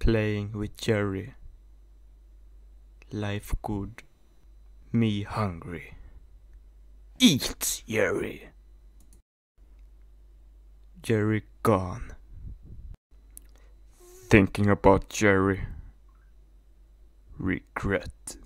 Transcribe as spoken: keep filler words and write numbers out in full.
Playing with Jerry. Life good. Me hungry. Eat, Jerry. Jerry gone. Thinking about Jerry. Regret.